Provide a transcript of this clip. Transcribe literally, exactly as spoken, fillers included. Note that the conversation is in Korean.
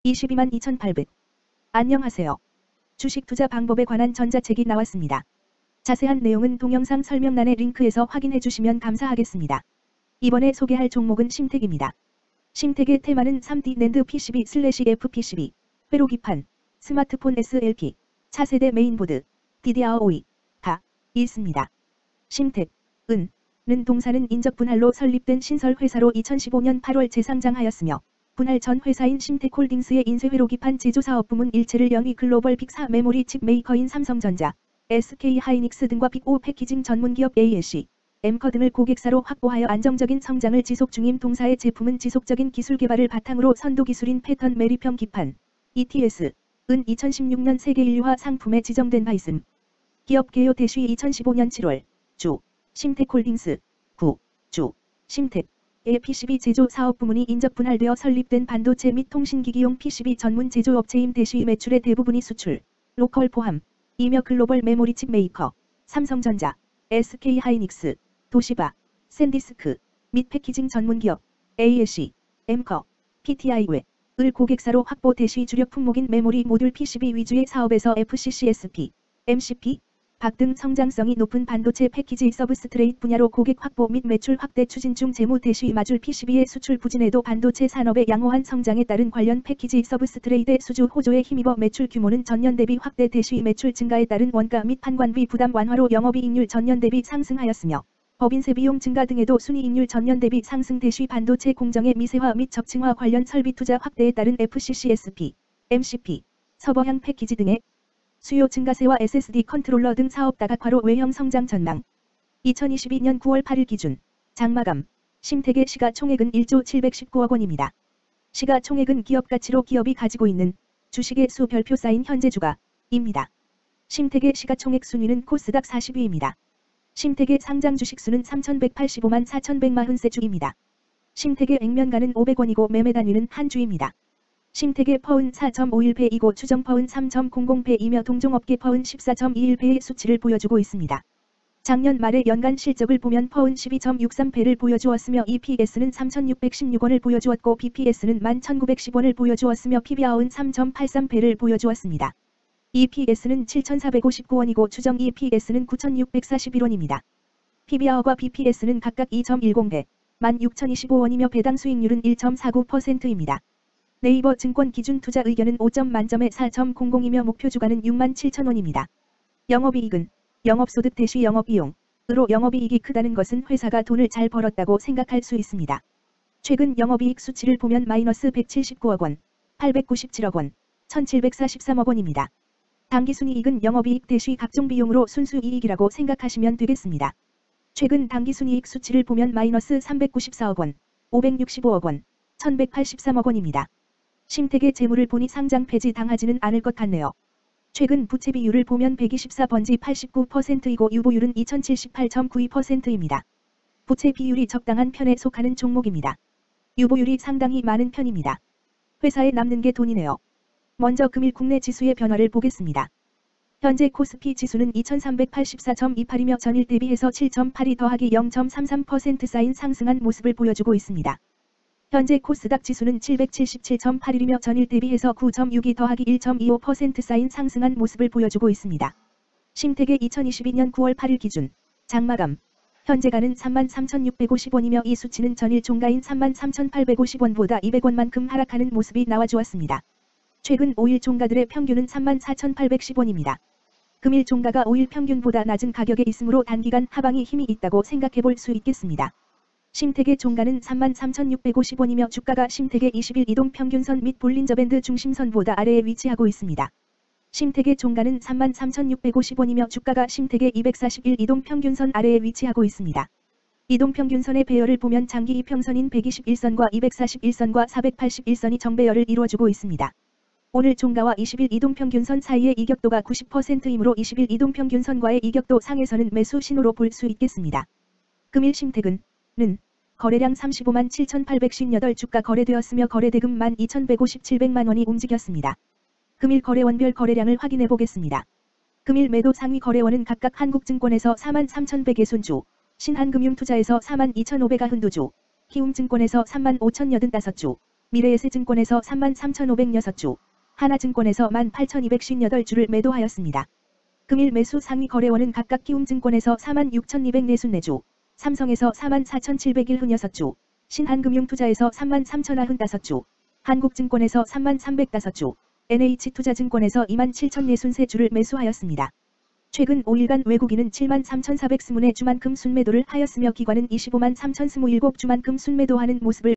이십이만 이천팔백. 안녕하세요. 주식 투자 방법에 관한 전자책이 나왔습니다. 자세한 내용은 동영상 설명란의 링크에서 확인해 주시면 감사하겠습니다. 이번에 소개할 종목은 심텍입니다. 심텍의 테마는 삼디 낸드 피씨비 슬래시 에프피씨비, 회로기판, 스마트폰 에스엘피, 차세대 메인보드, 디디아르오이, 다 있습니다. 심텍은 는 동사는 인적 분할로 설립된 신설 회사로 이천십오년 팔월 재상장하였으며 분할 전 회사인 심텍홀딩스의 인쇄회로기판 제조사업부문 일체를 영위 글로벌 빅사 메모리 칩 메이커인 삼성전자, 에스케이하이닉스 등과 빅오 패키징 전문기업 에이에스씨, 엠커 등을 고객사로 확보하여 안정적인 성장을 지속 중임. 동사의 제품은 지속적인 기술 개발을 바탕으로 선도기술인 패턴 매립형 기판, 이티에스은 이천십육년 세계인류화 상품에 지정된 바 있음. 기업 개요 대시 이천십오년 칠월, 주, 심텍홀딩스, 구, 주, 심텍, 의 피씨비 제조 사업 부문이 인적 분할되어 설립된 반도체 및 통신기기용 피씨비 전문 제조업체임. 대시 매출의 대부분이 수출, 로컬 포함, 이며 글로벌 메모리 칩 메이커, 삼성전자, 에스케이하이닉스, 도시바, 샌디스크, 및 패키징 전문기업, 에이에스씨, 엠커, 피티아이 외,을 고객사로 확보. 대시 주력 품목인 메모리 모듈 피씨비 위주의 사업에서 에프씨씨에스피, 엠씨피, 박 등 성장성이 높은 반도체 패키지 서브스트레이트 분야로 고객 확보 및 매출 확대 추진 중. 재무 대시 마줄 피씨비의 수출 부진에도 반도체 산업의 양호한 성장에 따른 관련 패키지 서브스트레이트의 수주 호조에 힘입어 매출 규모는 전년 대비 확대. 대시 매출 증가에 따른 원가 및 판관비 부담 완화로 영업이익률 전년 대비 상승하였으며 법인세 비용 증가 등에도 순이익률 전년 대비 상승. 대시 반도체 공정의 미세화 및 적층화 관련 설비 투자 확대에 따른 에프씨씨에스피, 엠씨피, 서버향 패키지 등의 수요 증가세와 에스에스디 컨트롤러 등 사업 다각화로 외형 성장 전망. 이천이십이년 구월 팔일 기준 장마감 심텍의 시가총액은 일조 칠백십구억 원입니다. 시가총액은 기업가치로 기업이 가지고 있는 주식의 수 별표 쌓인 현재 주가입니다. 심텍의 시가총액 순위는 코스닥 사십 위입니다. 심텍의 상장 주식수는 삼천백팔십오만 사천백사십삼 주입니다. 심텍의 액면가는 오백 원이고 매매 단위는 한 주입니다. 심텍의 퍼은 사 점 오일 배이고 추정 퍼은 삼 점 공공 배이며 동종업계 퍼은 십사 점 이일 배의 수치를 보여주고 있습니다. 작년 말의 연간 실적을 보면 퍼은 십이 점 육삼 배를 보여주었으며 이피에스는 삼천육백십육 원을 보여주었고 비피에스는 만 천구백십 원을 보여주었으며 피비알은 삼 점 팔삼 배를 보여주었습니다. 이피에스는 칠천사백오십구 원이고 추정 이피에스는 구천육백사십일 원입니다. 피비알과 비피에스는 각각 이 점 일공 배, 만 육천이십오 원이며 배당 수익률은 일 점 사구 퍼센트입니다. 네이버 증권 기준 투자 의견은 오 점 만점에 사 점 공공이며 목표 주가는 육만 칠천 원입니다. 영업이익은 영업소득 대시 영업비용으로 영업이익이 크다는 것은 회사가 돈을 잘 벌었다고 생각할 수 있습니다. 최근 영업이익 수치를 보면 마이너스 백칠십구억 원, 팔백구십칠억 원, 천칠백사십삼억 원입니다. 당기순이익은 영업이익 대시 각종 비용으로 순수이익이라고 생각하시면 되겠습니다. 최근 당기순이익 수치를 보면 마이너스 삼백구십사억 원, 오백육십오억 원, 천백팔십삼억 원입니다. 심텍의 재물을 보니 상장 폐지 당하지는 않을 것 같네요. 최근 부채 비율을 보면 백이십사 번지 팔십구 퍼센트이고 유보율은 이천칠십팔 점 구이 퍼센트입니다. 부채 비율이 적당한 편에 속하는 종목입니다. 유보율이 상당히 많은 편입니다. 회사에 남는 게 돈이네요. 먼저 금일 국내 지수의 변화를 보겠습니다. 현재 코스피 지수는 이천삼백팔십사 점 이팔이며 전일 대비해서 칠 점 팔이 더하기 영 점 삼삼 퍼센트 쌓인 상승한 모습을 보여주고 있습니다. 현재 코스닥 지수는 칠백칠십칠 점 팔일이며 전일 대비해서 구 점 육이 더하기 일 점 이오 퍼센트 쌓인 상승한 모습을 보여주고 있습니다. 심텍의 이천이십이년 구월 팔일 기준 장마감 현재가는 삼만 삼천육백오십 원이며 이 수치는 전일 종가인 삼만 삼천팔백오십 원보다 이백 원만큼 하락하는 모습이 나와주었습니다. 최근 오 일 종가들의 평균은 삼만 사천팔백십 원입니다. 금일 종가가 오 일 평균보다 낮은 가격에 있으므로 단기간 하방이 힘이 있다고 생각해 볼 수 있겠습니다. 심텍의 종가는 삼만 삼천육백오십 원이며 주가가 심텍의 이십 일 이동 평균선 및 볼린저밴드 중심선보다 아래에 위치하고 있습니다. 심텍의 종가는 삼만 삼천육백오십 원이며 주가가 심텍의 이백사십일 이동 평균선 아래에 위치하고 있습니다. 이동 평균선의 배열을 보면 장기 이평선인 백이십일 선과 이백사십일 선과 사백팔십일 선이 정배열을 이루어주고 있습니다. 오늘 종가와 이십 일 이동 평균선 사이의 이격도가 구십 퍼센트이므로 이십 일 이동 평균선과의 이격도 상에서는 매수 신호로 볼 수 있겠습니다. 금일 심텍은 는 거래량 삼십오만 칠천팔백오십팔 주가 거래되었으며 거래대금 만 이천백오십칠백만 원이 움직였습니다. 금일 거래원별 거래량을 확인해 보겠습니다. 금일 매도 상위 거래원은 각각 한국증권에서 사만 삼천백육십 주, 신한금융투자에서 사만 이천오백구십이 주, 키움증권에서 삼만 오천팔십오 주, 미래에셋증권에서 삼만 삼천오백육 주, 하나증권에서 만 팔천이백오십팔 주를 매도하였습니다. 금일 매수 상위 거래원은 각각 키움증권에서 사만 육천이백사십사 주, 삼성에서 사만 사천칠백십육 주, 신한금융투자에서 삼만 삼천구십오 주, 한국증권에서 삼만 삼백오 주, 엔에이치투자증권에서 이만 칠천육십삼 주를 매수하였습니다. 최근 오 일간 외국인은 칠만 삼천사백이십 주만큼 순매도를 하였으며 기관은 이십오만 삼천이십칠 주만큼 순매도하는 모습을